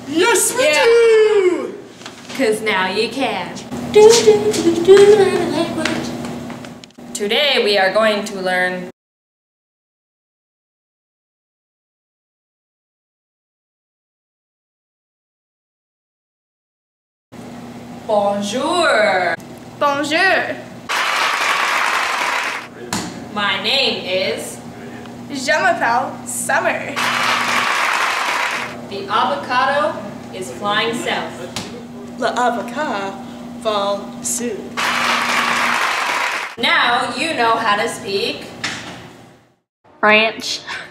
Yes, we do! Cause now you can. Today we are going to learn Bonjour. Bonjour. My name is Je m'appelle Summer. The avocado is flying south. L'avocat fall sud. Now you know how to speak French.